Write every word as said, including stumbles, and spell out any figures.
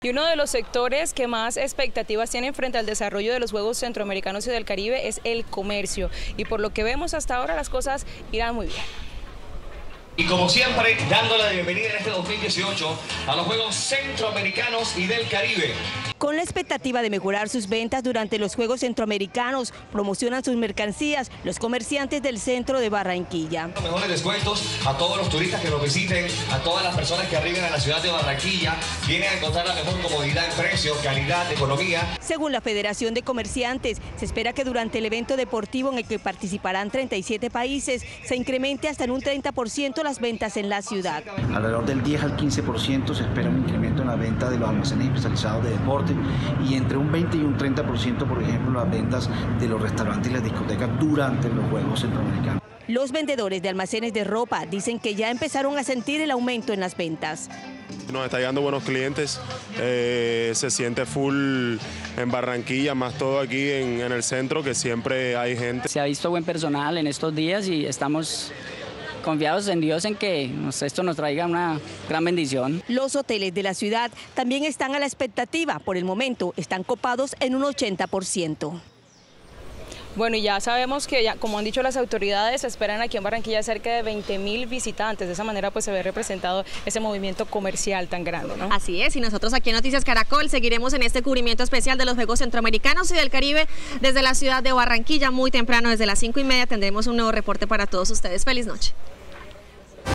Y uno de los sectores que más expectativas tienen frente al desarrollo de los Juegos Centroamericanos y del Caribe es el comercio. Y por lo que vemos hasta ahora, las cosas irán muy bien. Y como siempre, dándole la bienvenida en este dos mil dieciocho a los Juegos Centroamericanos y del Caribe. Con la expectativa de mejorar sus ventas durante los Juegos Centroamericanos, promocionan sus mercancías los comerciantes del centro de Barranquilla. Los mejores descuentos a todos los turistas que nos visiten, a todas las personas que arriben a la ciudad de Barranquilla, vienen a encontrar la mejor comodidad en precio, calidad, economía. Según la Federación de Comerciantes, se espera que durante el evento deportivo en el que participarán treinta y siete países, se incremente hasta en un treinta por ciento las ventas en la ciudad. Alrededor del diez al quince por ciento se espera un incremento en la venta de los almacenes especializados de deporte y entre un veinte y un treinta por ciento, por ejemplo, las ventas de los restaurantes y las discotecas durante los Juegos Centroamericanos. Los vendedores de almacenes de ropa dicen que ya empezaron a sentir el aumento en las ventas. Nos está llegando buenos clientes, eh, se siente full en Barranquilla, más todo aquí en, en el centro, que siempre hay gente. Se ha visto buen personal en estos días y estamos confiados en Dios en que esto nos traiga una gran bendición. Los hoteles de la ciudad también están a la expectativa. Por el momento están copados en un ochenta por ciento. Bueno, y ya sabemos que, ya, como han dicho las autoridades, esperan aquí en Barranquilla cerca de veinte mil visitantes. De esa manera pues se ve representado ese movimiento comercial tan grande, ¿no? Así es, y nosotros aquí en Noticias Caracol seguiremos en este cubrimiento especial de los Juegos Centroamericanos y del Caribe desde la ciudad de Barranquilla. Muy temprano, desde las cinco y media, tendremos un nuevo reporte para todos ustedes. Feliz noche.